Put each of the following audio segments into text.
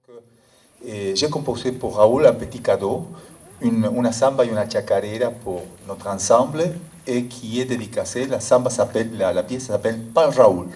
Et j'ai composé pour Raoul un petit cadeau, una samba et una chacarera pour notre ensemble et qui est dédicacée. La samba s'appelle, la pièce s'appelle Pas Raoul.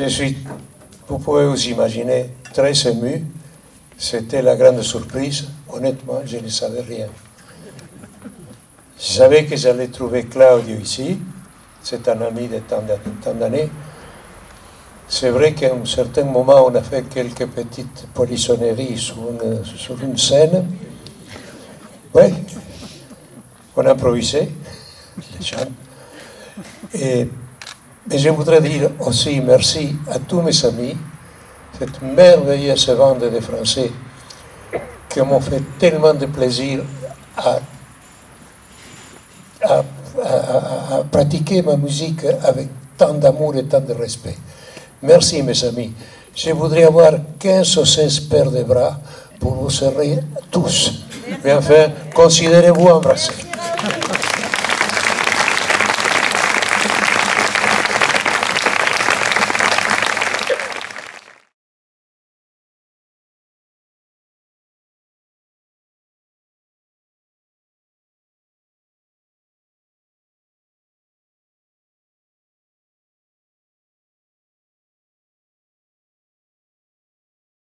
vous pouvez vous imaginer, très ému. C'était la grande surprise. Honnêtement, je ne savais rien. Je savais que j'allais trouver Claudio ici. C'est un ami de tant d'années. C'est vrai qu'à un certain moment, on a fait quelques petites polissonneries sur une scène. Oui, on a improvisé les chants. Mais je voudrais dire aussi merci à tous mes amis, cette merveilleuse bande de Français qui m'ont fait tellement de plaisir à pratiquer ma musique avec tant d'amour et tant de respect. Merci mes amis. Je voudrais avoir 15 ou 16 paires de bras pour vous serrer tous. Mais enfin, considérez-vous embrassés.